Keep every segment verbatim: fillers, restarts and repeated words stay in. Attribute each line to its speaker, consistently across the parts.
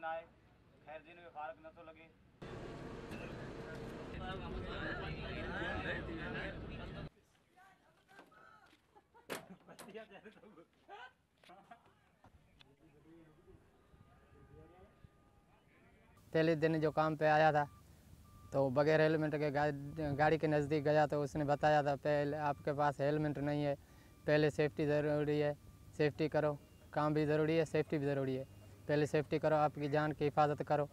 Speaker 1: आए, खैर दिन में फारक न तो लगे।
Speaker 2: पहले दिन जो काम पे आया था तो बगैर हेलमेट के गा, गाड़ी के नज़दीक गया तो उसने बताया था पहले आपके पास हेलमेट नहीं है, पहले सेफ्टी ज़रूरी है, सेफ्टी करो, काम भी ज़रूरी है, सेफ्टी भी ज़रूरी है, पहले सेफ्टी करो, आपकी जान की हिफाजत करो।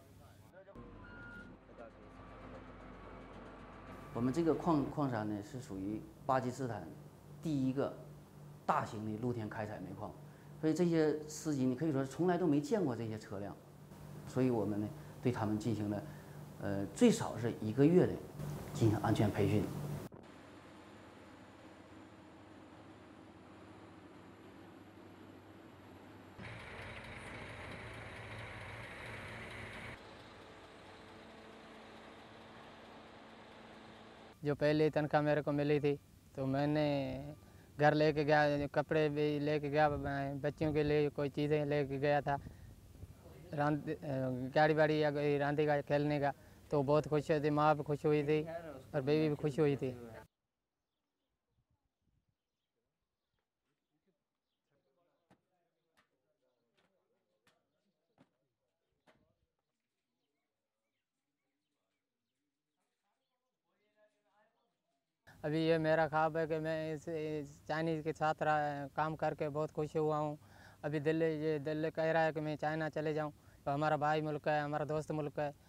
Speaker 3: 我们这个矿矿山呢是属于巴基斯坦第一个大型的露天开采煤矿，所以这些司机你可以说从来都没见过这些车辆，所以我们呢对他们进行了呃最少是一个月的进行安全培训。
Speaker 2: जो पहले तनख्वाह मेरे को मिली थी तो मैंने घर लेके गया, कपड़े भी लेके गया, बच्चों के लिए कोई चीज़ें लेके गया था, रांद गाड़ी वाड़ी या रांधी का खेलने का, तो बहुत खुश हुई थी, माँ भी खुश हुई थी और बेबी भी खुश हुई थी। अभी ये मेरा ख्वाब है कि मैं इस चाइनीज़ के साथ काम करके बहुत खुश हुआ हूँ। अभी दिल्ली ये दिल्ली कह रहा है कि मैं चाइना चले जाऊँ, तो हमारा भाई मुल्क है, हमारा दोस्त मुल्क है,